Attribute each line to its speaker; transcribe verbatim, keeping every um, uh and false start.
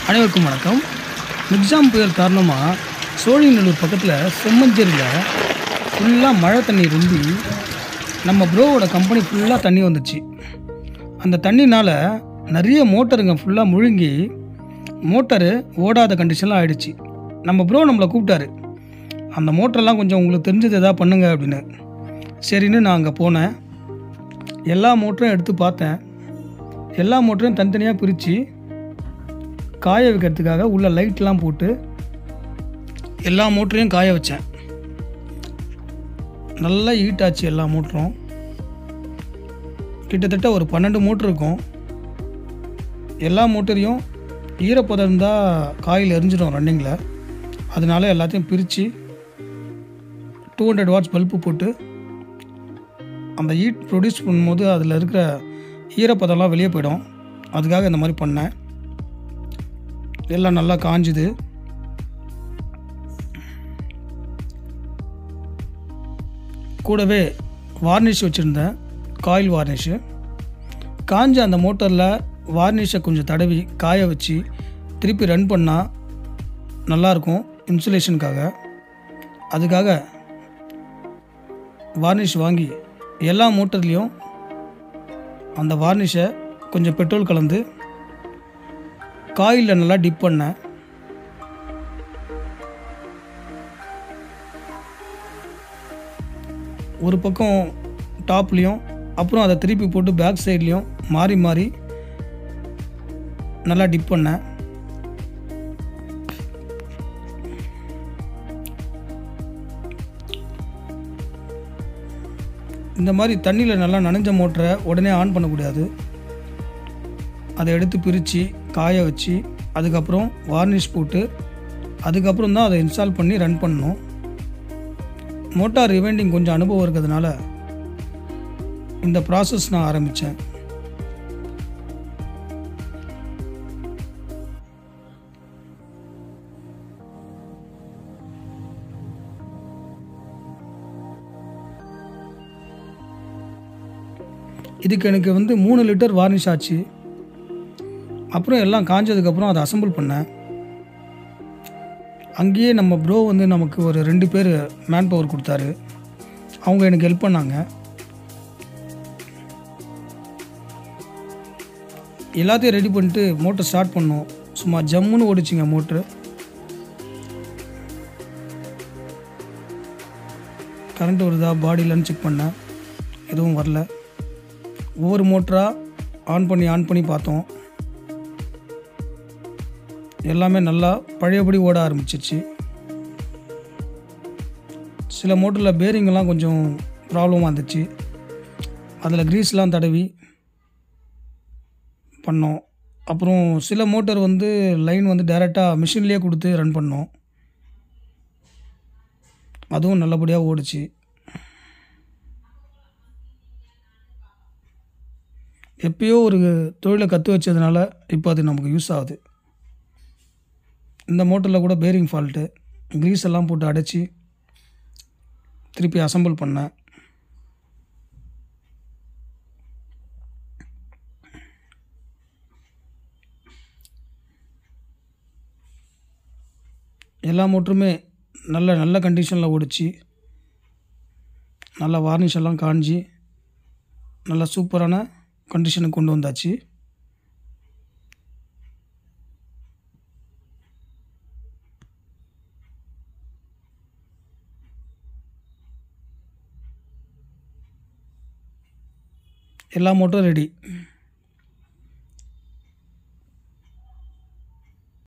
Speaker 1: அனைவருக்கும் வணக்கம். மிக்ஜாம் புயல் காரணமாக சோழிங்கநல்லூர் பக்கத்தில் செம்மஞ்சேரியில் ஃபுல்லாக மழை தண்ணி ரொம்பி நம்ம ப்ரோவோட கம்பெனி ஃபுல்லாக தண்ணி வந்துச்சு. அந்த தண்ணினால் நிறைய மோட்டருங்க ஃபுல்லாக முழுங்கி மோட்டரு ஓடாத கண்டிஷன்லாம் ஆகிடுச்சு. நம்ம ப்ரோ நம்மளை கூப்பிட்டாரு, அந்த மோட்டரெல்லாம் கொஞ்சம் உங்களுக்கு தெரிஞ்சது எதாவது பண்ணுங்க அப்படின்னு. சரின்னு நான் அங்கே போனேன். எல்லா மோட்டரும் எடுத்து பார்த்தேன். எல்லா மோட்டரையும் தனித்தனியாக பிரித்து காய வைக்கிறதுக்காக உள்ள லைட்லாம் போட்டு எல்லா மோட்டரையும் காய வச்சேன். நல்லா ஹீட் ஆச்சு. எல்லா மோட்டரும் கிட்டத்தட்ட ஒரு பன்னெண்டு மோட்டர் இருக்கும். எல்லா மோட்டரையும் ஈரப்பதம் இருந்தால் காயில் எரிஞ்சிடும் ரன்னிங்கில். அதனால எல்லாத்தையும் பிரித்து டூ ஹண்ட்ரட் வாட்ஸ் பல்பு போட்டு அந்த ஹீட் ப்ரொடியூஸ் பண்ணும்போது அதில் இருக்கிற ஈரப்பதம்லாம் வெளியே போயிடும். அதுக்காக இந்த மாதிரி பண்ணேன். எல்லாம் நல்லா காஞ்சுது. கூடவே வார்னிஷ் வச்சுருந்தேன், காயில் வார்னிஷு. காஞ்ச அந்த மோட்டரில் வார்னிஷை கொஞ்சம் தடவி காய வச்சு திருப்பி ரன் பண்ணால் நல்லாயிருக்கும் இன்சுலேஷனுக்காக. அதுக்காக வார்னிஷ் வாங்கி எல்லா மோட்டர்லேயும் அந்த வார்னிஷை கொஞ்சம் பெட்ரோல் கலந்து காயிலில் நல்லா டிப் பண்ணேன். ஒரு பக்கம் டாப்லேயும் அப்புறம் அதை திருப்பி போட்டு பேக் சைட்லேயும் மாறி மாறி நல்லா டிப் பண்ணேன். இந்த மாதிரி தண்ணியில் நல்லா நனைஞ்ச மோட்டரை உடனே ஆன் பண்ணக்கூடாது. அதை எடுத்து பிரித்து காய வச்சு அதுக்கப்புறம் வார்னிஷ் போட்டு அதுக்கப்புறம் தான் அதை இன்ஸ்டால் பண்ணி ரன் பண்ணணும். மோட்டார் ரிவைண்டிங் கொஞ்சம் அனுபவம் இருக்கிறதுனால இந்த ப்ராசஸ் நான் ஆரம்பித்தேன். இதுக்கு எனக்கு வந்து மூணு லிட்டர் வார்னிஷ் ஆச்சு. அப்புறம் எல்லாம் காஞ்சதுக்கப்புறம் அதை அசம்பிள் பண்ணேன். அங்கேயே நம்ம ப்ரோ வந்து நமக்கு ஒரு ரெண்டு பேர் மேன் பவர் கொடுத்தாரு. அவங்க எனக்கு ஹெல்ப் பண்ணாங்க. எல்லாத்தையும் ரெடி பண்ணிட்டு மோட்டர் ஸ்டார்ட் பண்ணோம். சும்மா ஜம்முன்னு ஓடிச்சிங்க மோட்ரு. கரண்ட் வருதா பாடியிலன்னு செக் பண்ணேன், எதுவும் வரல. ஒவ்வொரு மோட்டராக ஆன் பண்ணி ஆன் பண்ணி பார்த்தோம். எல்லாமே நல்லா பழையபடி ஓட ஆரம்பிச்சிருச்சு. சில மோட்டரில் பேரிங்கெல்லாம் கொஞ்சம் ப்ராப்ளமாக இருந்துச்சு. அதில் க்ரீஸ்லாம் தடவி பண்ணோம். அப்புறம் சில மோட்டர் வந்து லைன் வந்து டைரெக்டாக மிஷின்லேயே கொடுத்து ரன் பண்ணோம். அதுவும் நல்லபடியாக ஓடிச்சு. எப்பயோ ஒரு தொழிலை கற்று வச்சதுனால இப்போ அது நமக்கு யூஸ் ஆகுது. இந்த மோட்டரில் கூட பேரிங் ஃபால்ட்டு, க்ரீஸ் எல்லாம் போட்டு அடைச்சி திருப்பி அசம்பிள் பண்ணேன். எல்லா மோட்டருமே நல்ல நல்ல கண்டிஷனில் ஓடிச்சு. நல்லா வார்னிஷ் எல்லாம் காஞ்சி நல்லா சூப்பரான கண்டிஷனுக்கு கொண்டு வந்தாச்சு. எல்லா மோட்டரும் ரெடி.